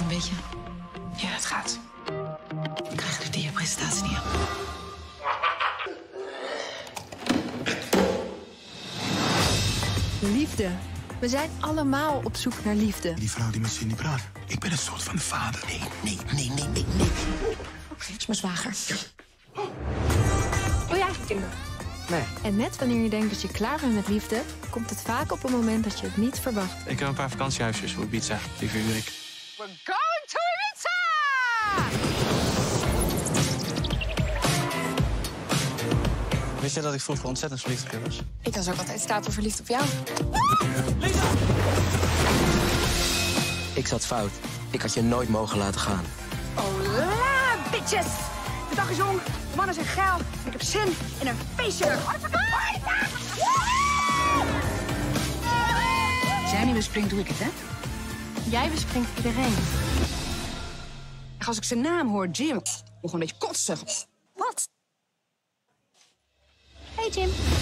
een beetje? Ja, het gaat. Ik krijg de dia-presentatie niet aan. Liefde. We zijn allemaal op zoek naar liefde. Die vrouw die met Cindy praat. Ik ben een soort van de vader. Nee. Oké, is mijn zwager. Wil jij eigenlijk kinderen? Nee. En net wanneer je denkt dat je klaar bent met liefde, komt het vaak op een moment dat je het niet verwacht. Ik heb een paar vakantiehuisjes voor Ibiza. Die verhuur ik. We're going to Ibiza! Wist je dat ik vroeger ontzettend verliefd op je was? Ik was ook altijd stapelverliefd op jou. Ik zat fout. Ik had je nooit mogen laten gaan. Hola, bitches! De dag is jong, de mannen zijn geil. Ik heb zin in een feestje. Als jij niet bespringt, doe ik het, hè? Jij bespringt iedereen. En als ik zijn naam hoor, Jim, moet gewoon een beetje kotsen. Wat? Hey Jim.